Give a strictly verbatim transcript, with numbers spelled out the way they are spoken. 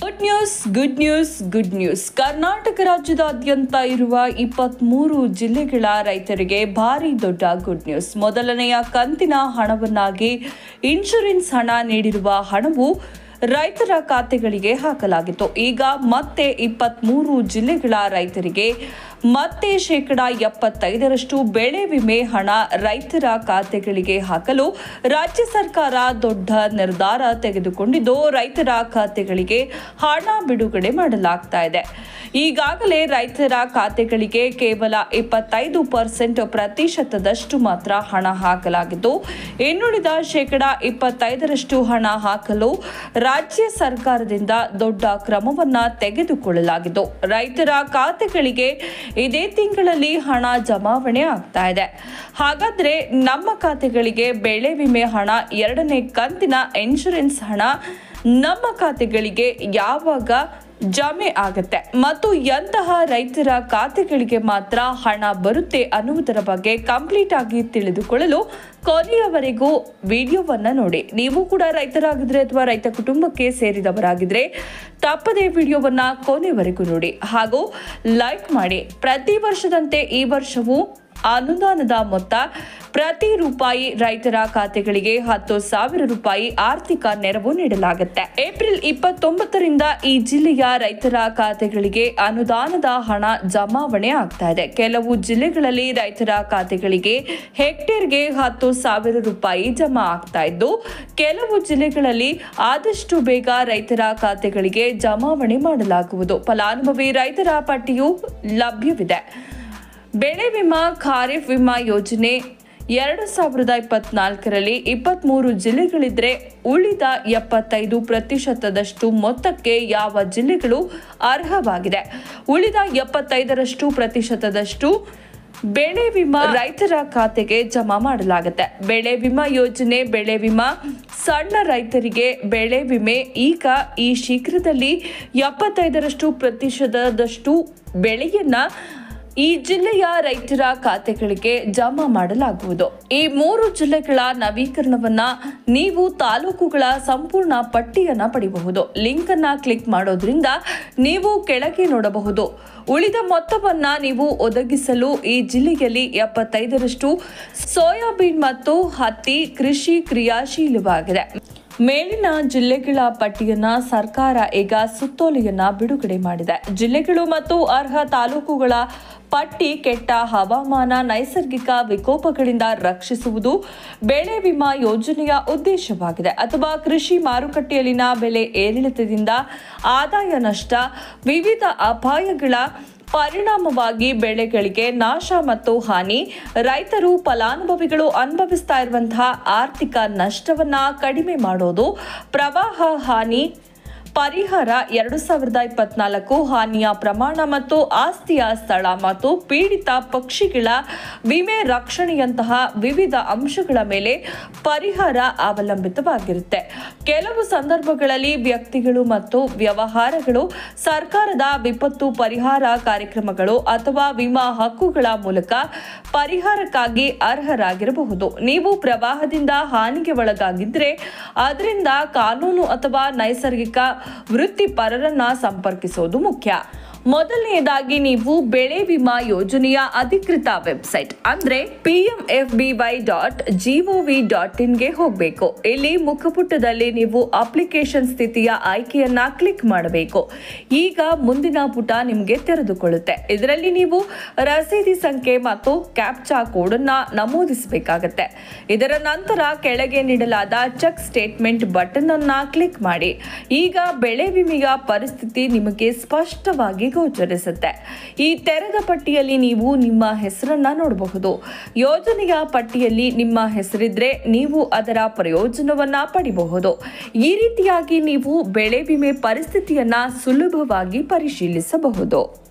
Good news good news good news Karnataka ರಾಜ್ಯದಾದ್ಯಂತ ಇರುವ ಇಪ್ಪತ್ಮೂರು ಜಿಲ್ಲೆಗಳ ರೈತರಿಗೆ ಭಾರಿ ದೊಡ್ಡ ಗುಡ್ ನ್ಯೂಸ್. ಮೊದಲನೆಯ ಕಂತಿನ ಹಣವನ್ನಾಗಿ ಇನ್ಶೂರೆನ್ಸ್ ಹಣ ನೀಡಿರುವ ಹಣವು ರೈತರ ಖಾತೆಗಳಿಗೆ ಹಾಕಲಾಗಿತ್ತು. ಈಗ ಮತ್ತೆ ಇಪ್ಪತ್ಮೂರು ಜಿಲ್ಲೆಗಳ ರೈತರಿಗೆ ಮತ್ತೆ ಶೇಕಡಾ ಎಪ್ಪತ್ತೈದರಷ್ಟು ಬೆಳೆ ವಿಮೆ ಹಣ ರೈತರ ಖಾತೆಗಳಿಗೆ ಹಾಕಲು ರಾಜ್ಯ ಸರ್ಕಾರ ದೊಡ್ಡ ನಿರ್ಧಾರ ತೆಗೆದುಕೊಂಡಿದ್ದು, ರೈತರ ಖಾತೆಗಳಿಗೆ ಹಣ ಬಿಡುಗಡೆ ಮಾಡಲಾಗ್ತಾ ಇದೆ. ಈಗಾಗಲೇ ರೈತರ ಖಾತೆಗಳಿಗೆ ಕೇವಲ ಇಪ್ಪತ್ತೈದು ಪರ್ಸೆಂಟ್ ಪ್ರತಿಶತದಷ್ಟು ಮಾತ್ರ ಹಣ ಹಾಕಲಾಗಿದ್ದು, ಇನ್ನುಳಿದ ಶೇಕಡಾ ಇಪ್ಪತ್ತೈದರಷ್ಟು ಹಣ ಹಾಕಲು ರಾಜ್ಯ ಸರ್ಕಾರದಿಂದ ದೊಡ್ಡ ಕ್ರಮವನ್ನ ತೆಗೆದುಕೊಳ್ಳಲಾಗಿದ್ದು, ರೈತರ ಖಾತೆಗಳಿಗೆ ಇದೇ ತಿಂಗಳಲ್ಲಿ ಹಣ ಜಮಾವಣೆ ಆಗ್ತಾ ಇದೆ. ಹಾಗಾದ್ರೆ ನಮ್ಮ ಖಾತೆಗಳಿಗೆ ಬೆಳೆ ವಿಮೆ ಹಣ, ಎರಡನೇ ಕಂತಿನ ಇನ್ಶೂರೆನ್ಸ್ ಹಣ ನಮ್ಮ ಖಾತೆಗಳಿಗೆ ಯಾವಾಗ ಜಮೆ ಆಗುತ್ತೆ ಮತ್ತು ಎಂತಹ ರೈತರ ಖಾತೆಗಳಿಗೆ ಮಾತ್ರ ಹಣ ಬರುತ್ತೆ ಅನ್ನುವುದರ ಬಗ್ಗೆ ಕಂಪ್ಲೀಟ್ ಆಗಿ ತಿಳಿದುಕೊಳ್ಳಲು ಕೊನೆಯವರೆಗೂ ವಿಡಿಯೋವನ್ನ ನೋಡಿ. ನೀವು ಕೂಡ ರೈತರಾಗಿದ್ರೆ ಅಥವಾ ರೈತ ಕುಟುಂಬಕ್ಕೆ ಸೇರಿದವರಾಗಿದ್ರೆ ತಪ್ಪದೇ ವಿಡಿಯೋವನ್ನ ಕೊನೆಯವರೆಗೂ ನೋಡಿ ಹಾಗೂ ಲೈಕ್ ಮಾಡಿ. ಪ್ರತಿ ವರ್ಷದಂತೆ ಈ ವರ್ಷವೂ ಅನುದಾನದ ಮೊತ್ತ ಪ್ರತಿ ರೂಪಾಯಿ ರೈತರ ಖಾತೆಗಳಿಗೆ ಹತ್ತು ಸಾವಿರ ರೂಪಾಯಿ ಆರ್ಥಿಕ ನೆರವು ನೀಡಲಾಗುತ್ತೆ. ಏಪ್ರಿಲ್ ಇಪ್ಪತ್ತೊಂಬತ್ತರಿಂದ ಈ ಜಿಲ್ಲೆಯ ರೈತರ ಖಾತೆಗಳಿಗೆ ಅನುದಾನದ ಹಣ ಜಮಾವಣೆ ಆಗ್ತಾ ಇದೆ. ಕೆಲವು ಜಿಲ್ಲೆಗಳಲ್ಲಿ ರೈತರ ಖಾತೆಗಳಿಗೆ ಹೆಕ್ಟೇರ್ಗೆ ಹತ್ತು ಸಾವಿರ ರೂಪಾಯಿ ಜಮಾ ಆಗ್ತಾ ಇದ್ದು, ಕೆಲವು ಜಿಲ್ಲೆಗಳಲ್ಲಿ ಆದಷ್ಟು ಬೇಗ ರೈತರ ಖಾತೆಗಳಿಗೆ ಜಮಾವಣೆ ಮಾಡಲಾಗುವುದು. ಫಲಾನುಭವಿ ರೈತರ ಪಟ್ಟಿಯು ಲಭ್ಯವಿದೆ. ಬೆಳೆ ವಿಮಾ ಖಾರಿಫ್ ವಿಮಾ ಯೋಜನೆ ಎರಡು ಸಾವಿರದ ಇಪ್ಪತ್ನಾಲ್ಕರಲ್ಲಿ ಇಪ್ಪತ್ಮೂರು ಜಿಲ್ಲೆಗಳಿದ್ರೆ ಉಳಿದ ಎಪ್ಪತ್ತೈದು ಪ್ರತಿಶತದಷ್ಟು ಮೊತ್ತಕ್ಕೆ ಯಾವ ಜಿಲ್ಲೆಗಳು ಅರ್ಹವಾಗಿದೆ. ಉಳಿದ ಎಪ್ಪತ್ತೈದರಷ್ಟು ಪ್ರತಿಶತದಷ್ಟು ಬೆಳೆ ವಿಮಾ ರೈತರ ಖಾತೆಗೆ ಜಮಾ ಮಾಡಲಾಗುತ್ತೆ. ಬೆಳೆ ವಿಮಾ ಯೋಜನೆ, ಬೆಳೆ ವಿಮಾ ಸಣ್ಣ ರೈತರಿಗೆ ಬೆಳೆ ವಿಮೆ ಈಗ ಈ ಶೀಘ್ರದಲ್ಲಿ ಎಪ್ಪತ್ತೈದರಷ್ಟು ಪ್ರತಿಶತದಷ್ಟು ಬೆಳೆಯನ್ನ ಈ ಜಿಲ್ಲೆಯ ರೈತರ ಖಾತೆಗಳಿಗೆ ಜಮಾ ಮಾಡಲಾಗುವುದು. ಈ ಮೂರು ಜಿಲ್ಲೆಗಳ ನವೀಕರಣವನ್ನ ನೀವು ತಾಲೂಕುಗಳ ಸಂಪೂರ್ಣ ಪಟ್ಟಿಯನ್ನ ಪಡೆಯಬಹುದು. ಲಿಂಕ್ ಅನ್ನ ಕ್ಲಿಕ್ ಮಾಡೋದ್ರಿಂದ ನೀವು ಕೆಳಗೆ ನೋಡಬಹುದು. ಉಳಿದ ಮೊತ್ತವನ್ನ ನೀವು ಒದಗಿಸಲು ಈ ಜಿಲ್ಲೆಯಲ್ಲಿ ಎಪ್ಪತ್ತೈದರಷ್ಟು ಸೋಯಾಬೀನ್ ಮತ್ತು ಹತ್ತಿ ಕೃಷಿ ಕ್ರಿಯಾಶೀಲವಾಗಿದೆ. ಮೇಲಿನ ಜಿಲ್ಲೆಗಳ ಪಟ್ಟಿಯನ್ನ ಸರ್ಕಾರ ಈಗ ಸುತ್ತೋಲೆಯನ್ನ ಬಿಡುಗಡೆ ಮಾಡಿದೆ. ಜಿಲ್ಲೆಗಳು ಮತ್ತು ಅರ್ಹ ತಾಲೂಕುಗಳ ಪಟ್ಟಿ ಕೆಟ್ಟ ಹವಾಮಾನ, ನೈಸರ್ಗಿಕ ವಿಕೋಪಗಳಿಂದ ರಕ್ಷಿಸುವುದು ಬೆಳೆ ವಿಮಾ ಯೋಜನೆಯ ಉದ್ದೇಶವಾಗಿದೆ. ಅಥವಾ ಕೃಷಿ ಮಾರುಕಟ್ಟೆಯಲ್ಲಿನ ಬೆಲೆ ಏರಿಳಿತದಿಂದ ಆದಾಯ ನಷ್ಟ, ವಿವಿಧ ಅಪಾಯಗಳ ಪರಿಣಾಮವಾಗಿ ಬೆಳೆಗಳಿಗೆ ನಾಶ ಮತ್ತು ಹಾನಿ, ರೈತರು ಫಲಾನುಭವಿಗಳು ಅನುಭವಿಸ್ತಾ ಇರುವಂತಹ ಆರ್ಥಿಕ ನಷ್ಟವನ್ನ ಕಡಿಮೆ ಮಾಡೋದು, ಪ್ರವಾಹ ಹಾನಿ ಪರಿಹಾರ ಎರಡು ಸಾವಿರದ ಇಪ್ಪತ್ನಾಲ್ಕು ಹಾನಿಯ ಪ್ರಮಾಣ ಮತ್ತು ಆಸ್ತಿಯ ಸ್ಥಳ ಮತ್ತು ಪೀಡಿತ ಪಕ್ಷಿಗಳ ವಿಮೆ ರಕ್ಷಣೆಯಂತಹ ವಿವಿಧ ಅಂಶಗಳ ಮೇಲೆ ಪರಿಹಾರ ಅವಲಂಬಿತವಾಗಿರುತ್ತೆ. ಕೆಲವು ಸಂದರ್ಭಗಳಲ್ಲಿ ವ್ಯಕ್ತಿಗಳು ಮತ್ತು ವ್ಯವಹಾರಗಳು ಸರ್ಕಾರದ ವಿಪತ್ತು ಪರಿಹಾರ ಕಾರ್ಯಕ್ರಮಗಳು ಅಥವಾ ವಿಮಾ ಹಕ್ಕುಗಳ ಮೂಲಕ ಪರಿಹಾರಕ್ಕಾಗಿ ಅರ್ಹರಾಗಿರಬಹುದು. ನೀವು ಪ್ರವಾಹದಿಂದ ಹಾನಿಗೆ ಒಳಗಾಗಿದ್ರೆ ಅದರಿಂದ ಕಾನೂನು ಅಥವಾ ನೈಸರ್ಗಿಕ ವೃತ್ತಿಪರರನ್ನ ಸಂಪರ್ಕಿಸೋದು ಮುಖ್ಯ. ಮೊದಲನೆಯದಾಗಿ ನೀವು ಬೆಳೆ ವಿಮಾ ಯೋಜನೆಯ ಅಧಿಕೃತ ವೆಬ್ಸೈಟ್ ಅಂದ್ರೆ P M F B Y dot gov dot ಇನ್ಗೆ ಹೋಗಬೇಕು. ಇಲ್ಲಿ ಮುಖಪುಟದಲ್ಲಿ ನೀವು ಅಪ್ಲಿಕೇಶನ್ ಸ್ಥಿತಿಯ ಆಯ್ಕೆಯನ್ನ ಕ್ಲಿಕ್ ಮಾಡಬೇಕು. ಈಗ ಮುಂದಿನ ಪುಟ ನಿಮಗೆ ತೆರೆದುಕೊಳ್ಳುತ್ತೆ. ಇದರಲ್ಲಿ ನೀವು ರಸೀದಿ ಸಂಖ್ಯೆ ಮತ್ತು ಕ್ಯಾಪ್ಚಾ ಕೋಡ್ ಅನ್ನ ನಮೂದಿಸಬೇಕಾಗತ್ತೆ. ಇದರ ನಂತರ ಕೆಳಗೆ ನೀಡಲಾದ ಚೆಕ್ ಸ್ಟೇಟ್ಮೆಂಟ್ ಬಟನ್ ಅನ್ನ ಕ್ಲಿಕ್ ಮಾಡಿ. ಈಗ ಬೆಳೆ ವಿಮೆಯ ಪರಿಸ್ಥಿತಿ ನಿಮಗೆ ಸ್ಪಷ್ಟವಾಗಿ ಗೋಚರಿಸುತ್ತೆ. ಈ ತೆರೆದ ಪಟ್ಟಿಯಲ್ಲಿ ನೀವು ನಿಮ್ಮ ಹೆಸರನ್ನ ನೋಡಬಹುದು. ಯೋಜನೆಯ ಪಟ್ಟಿಯಲ್ಲಿ ನಿಮ್ಮ ಹೆಸರಿದ್ರೆ ನೀವು ಅದರ ಪ್ರಯೋಜನವನ್ನ ಪಡೆಯಬಹುದು. ಈ ರೀತಿಯಾಗಿ ನೀವು ಬೆಳೆ ವಿಮೆ ಪರಿಸ್ಥಿತಿಯನ್ನ ಸುಲಭವಾಗಿ ಪರಿಶೀಲಿಸಬಹುದು.